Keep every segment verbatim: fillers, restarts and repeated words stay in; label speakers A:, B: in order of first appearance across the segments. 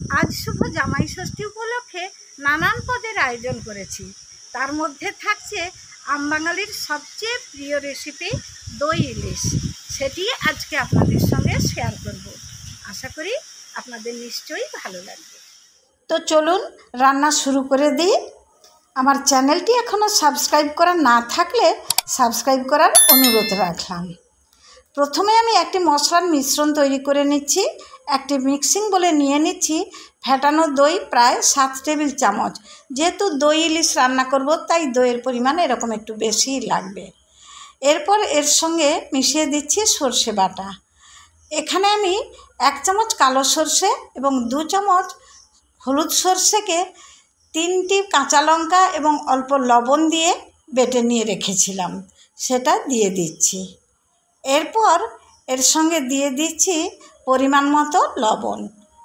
A: আজ শুভ জামাই ষষ্ঠী উপলক্ষে নানান পদের আয়োজন করেছি। তার মধ্যে থাকছে আমবাঙালির সবচেয়ে প্রিয় রেসিপি দই ইলিশ। সেটি আজকে আপনাদের সঙ্গে শেয়ার করব। আশা করি আপনাদের নিশ্চয়ই ভালো লাগবে। তো চলুন রান্না শুরু করে দিই। আমার চ্যানেলটি এখনও সাবস্ক্রাইব করা না থাকলে সাবস্ক্রাইব করার অনুরোধ রাখলাম। প্রথমে আমি একটি মশলার মিশ্রণ তৈরি করে নিচ্ছি। একটি মিক্সিং বলে নিয়ে নিচ্ছি ফেটানো দই প্রায় সাত টেবিল চামচ। যেহেতু দই ইলিশ রান্না করব তাই দইয়ের পরিমাণ এরকম একটু বেশিই লাগবে। এরপর এর সঙ্গে মিশিয়ে দিচ্ছি সর্ষে বাটা। এখানে আমি এক চামচ কালো সর্ষে এবং দু চামচ হলুদ সর্ষেকে তিনটি কাঁচা লঙ্কা এবং অল্প লবণ দিয়ে বেটে নিয়ে রেখেছিলাম, সেটা দিয়ে দিচ্ছি। এরপর এর সঙ্গে দিয়ে দিচ্ছি পরিমাণ মতো লবণ,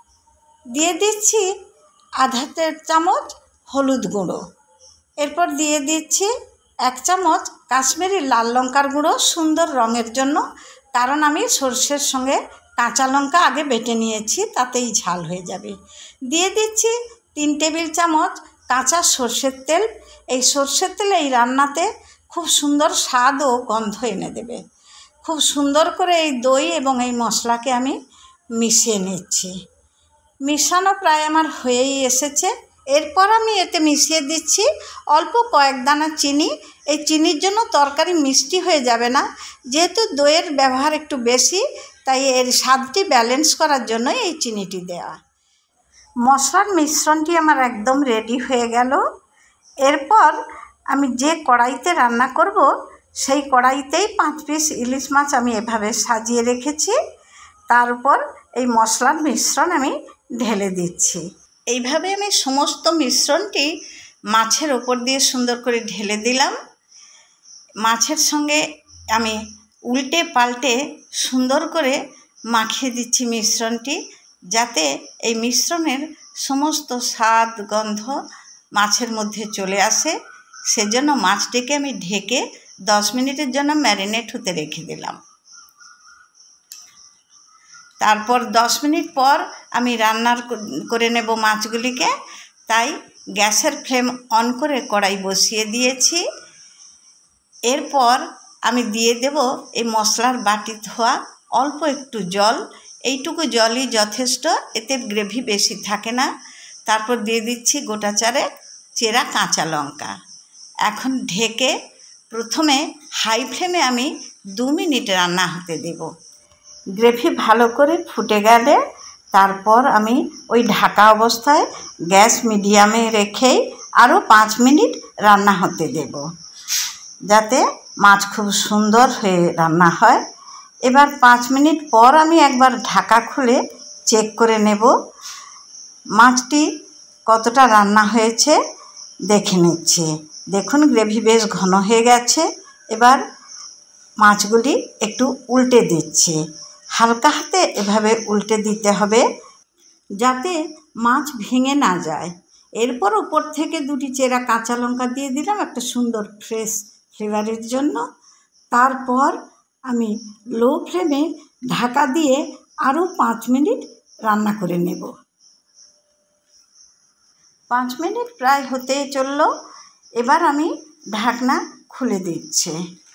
A: দিয়ে দিচ্ছি আধা চামচ হলুদ গুঁড়ো, এরপর দিয়ে দিচ্ছি এক চামচ কাশ্মীরি লাল লঙ্কার গুঁড়ো সুন্দর রঙের জন্য, কারণ আমি সর্ষের সঙ্গে কাঁচা লঙ্কা আগে বেটে নিয়েছি, তাতেই ঝাল হয়ে যাবে। দিয়ে দিচ্ছি তিন টেবিল চামচ কাঁচা সর্ষের তেল। এই সর্ষের তেল এই রান্নাতে খুব সুন্দর স্বাদ ও গন্ধ এনে দেবে। খুব সুন্দর করে এই দই এবং এই মশলাকে আমি মিশিয়ে নিচ্ছি। মিশানো প্রায় আমার হয়েই এসেছে। এরপর আমি এতে মিশিয়ে দিচ্ছি অল্প কয়েক দানা চিনি। এই চিনির জন্য তরকারি মিষ্টি হয়ে যাবে না, যেহেতু দইয়ের ব্যবহার একটু বেশি, তাই এর স্বাদটি ব্যালেন্স করার জন্য এই চিনিটি দেওয়া। মশলার মিশ্রণটি আমার একদম রেডি হয়ে গেল। এরপর আমি যে কড়াইতে রান্না করব সেই কড়াইতেই পাঁচ পিস ইলিশ মাছ আমি এভাবে সাজিয়ে রেখেছি। তার উপর এই মশলার মিশ্রণ আমি ঢেলে দিচ্ছি। এইভাবে আমি সমস্ত মিশ্রণটি মাছের ওপর দিয়ে সুন্দর করে ঢেলে দিলাম। মাছের সঙ্গে আমি উল্টে পাল্টে সুন্দর করে মাখিয়ে দিচ্ছি মিশ্রণটি, যাতে এই মিশ্রণের সমস্ত স্বাদ গন্ধ মাছের মধ্যে চলে আসে। সেজন্য মাছটিকে আমি ঢেকে দশ মিনিটের জন্য ম্যারিনেট হতে রেখে দিলাম। তারপর দশ মিনিট পর আমি রান্নার করে নেব মাছগুলিকে, তাই গ্যাসের ফ্লেম অন করে কড়াই বসিয়ে দিয়েছি। এরপর আমি দিয়ে দেব এই মশলার বাটি ধোয়া অল্প একটু জল। এইটুকু জলই যথেষ্ট, এতে গ্রেভি বেশি থাকে না। তারপর দিয়ে দিচ্ছি গোটা চারেক চেরা কাঁচা লঙ্কা। এখন ঢেকে প্রথমে হাই ফ্লেমে আমি দু মিনিট রান্না হতে দেব। গ্রেভি ভালো করে ফুটে গেলে তারপর আমি ওই ঢাকা অবস্থায় গ্যাস মিডিয়ামে রেখেই আরও পাঁচ মিনিট রান্না হতে দেব, যাতে মাছ খুব সুন্দর হয়ে রান্না হয়। এবার পাঁচ মিনিট পর আমি একবার ঢাকা খুলে চেক করে নেব মাছটি কতটা রান্না হয়েছে দেখে নিচ্ছি। দেখুন গ্রেভি বেশ ঘন হয়ে গেছে। এবার মাছগুলি একটু উল্টে দিচ্ছি। হালকা হাতে এভাবে উল্টে দিতে হবে যাতে মাছ ভেঙে না যায়। এরপর উপর থেকে দুটি চেরা কাঁচা লঙ্কা দিয়ে দিলাম একটা সুন্দর ফ্রেশ ফ্লেভারের জন্য। তারপর আমি লো ফ্লেমে ঢাকা দিয়ে আরও পাঁচ মিনিট রান্না করে নেব। পাঁচ মিনিট প্রায় হতে চলল। এবার আমি ঢাকনা খুলে দিচ্ছি।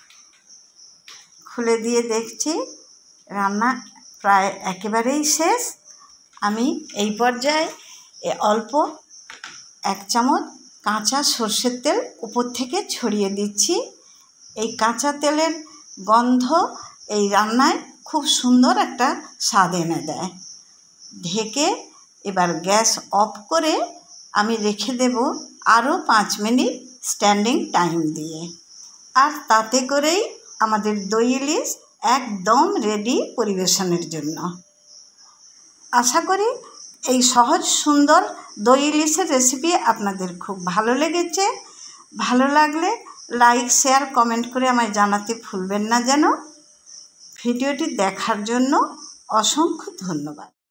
A: খুলে দিয়ে দেখছি রান্না প্রায় একেবারেই শেষ। আমি এই পর্যায়ে অল্প এক চামচ কাঁচা সর্ষের তেল উপর থেকে ছড়িয়ে দিচ্ছি। এই কাঁচা তেলের গন্ধ এই রান্নায় খুব সুন্দর একটা স্বাদ এনে দেয়। ঢেকে এবার গ্যাস অফ করে আমি রেখে দেব আরও পাঁচ মিনিট স্ট্যান্ডিং টাইম দিয়ে। আর তাতে করেই আমাদের দই ইলিশ একদম রেডি পরিবেশনের জন্য। আশা করি এই সহজ সুন্দর দই ইলিশের রেসিপি আপনাদের খুব ভালো লেগেছে। ভালো লাগলে লাইক শেয়ার কমেন্ট করে আমায় জানাতে ভুলবেন না যেন। ভিডিওটি দেখার জন্য অসংখ্য ধন্যবাদ।